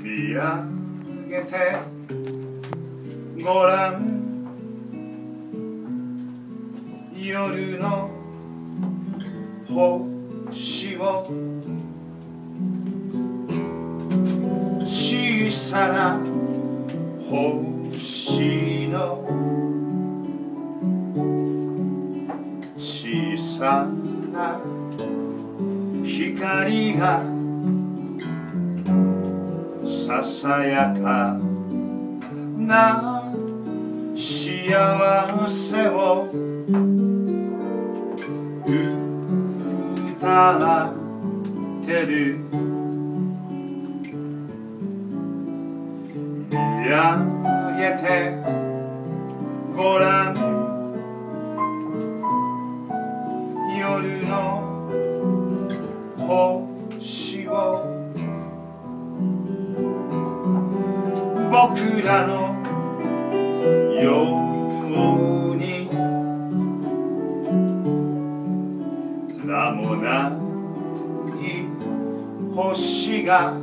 見上げてごらん夜の星を小さな星の小さな光がささやかな幸せを歌ってる見上げてごらん夜の星を僕らのように名もない星が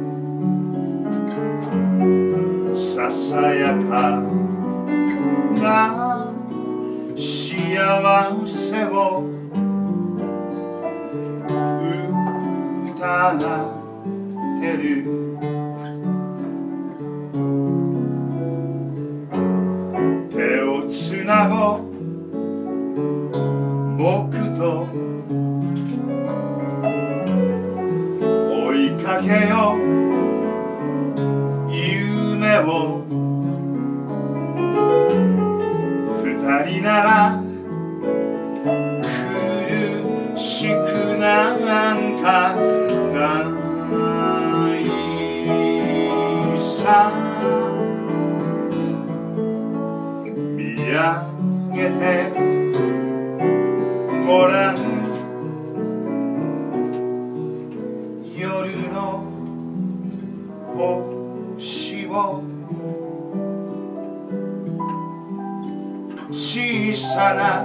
ささやかな幸せを歌ってる手をつなごう僕と追いかけよう夢を二人なら苦しくなんかないさ見上げてごらん夜の星を小さな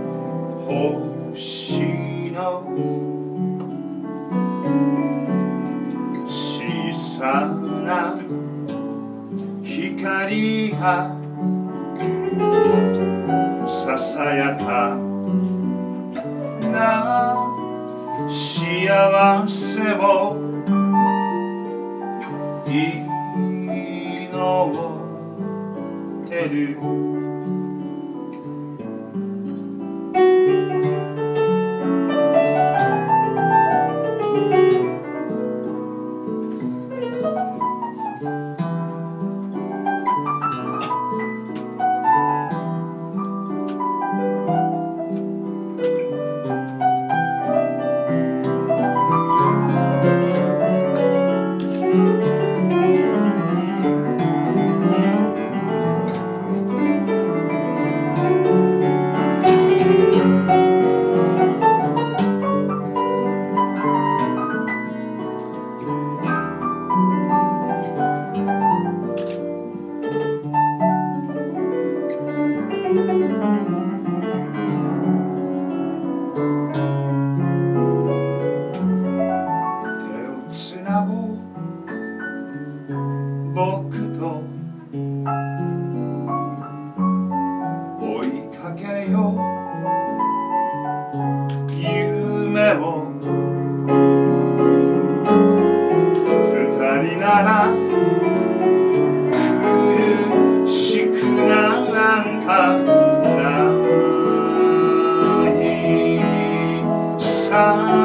星の小さな光がささやかな幸せを祈ってる僕と追いかけよう夢を二人なら苦しくなんかないさ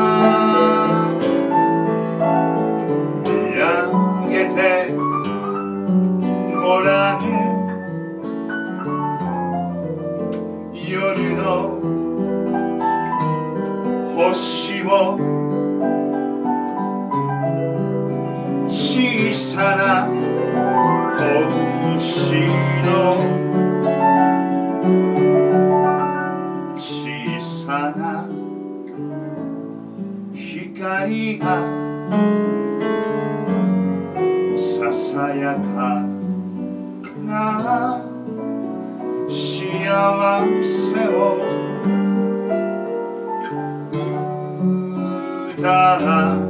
ごらん夜の星を小さな星の小さな光がささやかな幸せを歌